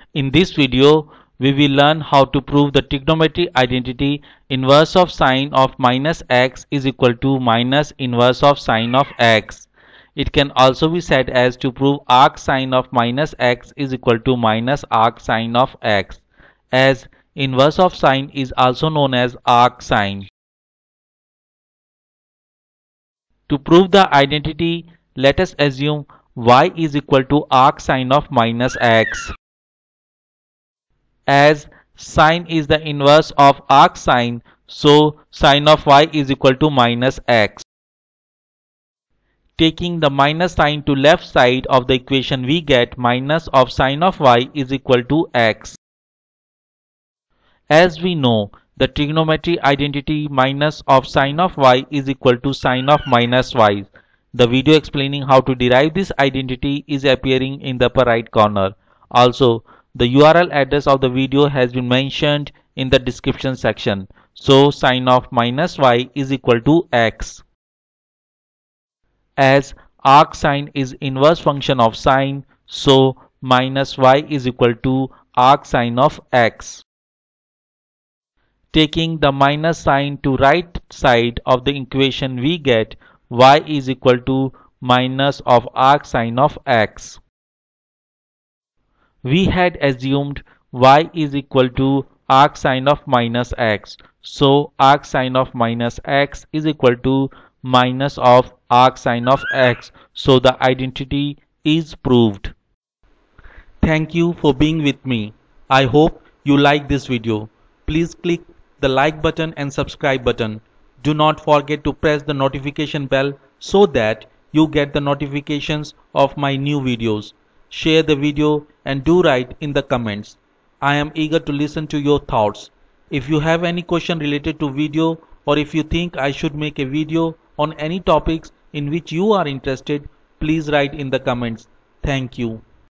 In this video, we will learn how to prove the trigonometry identity inverse of sine of minus x is equal to minus inverse of sine of x. It can also be said as to prove arcsine of minus x is equal to minus arcsine of x, as inverse of sine is also known as arcsine. To prove the identity, let us assume y is equal to arcsine of minus x. As sine is the inverse of arcsine, so sine of y is equal to minus x. Taking the minus sign to left side of the equation, we get minus of sine of y is equal to x. As we know, the trigonometry identity minus of sine of y is equal to sine of minus y. The video explaining how to derive this identity is appearing in the upper right corner. Also, the URL address of the video has been mentioned in the description section. So sine of minus y is equal to x. As arcsine is inverse function of sine, so minus y is equal to arcsine of x. Taking the minus sign to right side of the equation, we get y is equal to minus of arcsine of x. We had assumed y is equal to arcsine of minus x. So arcsine of minus x is equal to minus of arcsine of x. So the identity is proved. Thank you for being with me. I hope you like this video. Please click the like button and subscribe button. Do not forget to press the notification bell so that you get the notifications of my new videos. Share the video and do write in the comments. I am eager to listen to your thoughts. If you have any question related to video, or if you think I should make a video on any topics in which you are interested, please write in the comments. Thank you.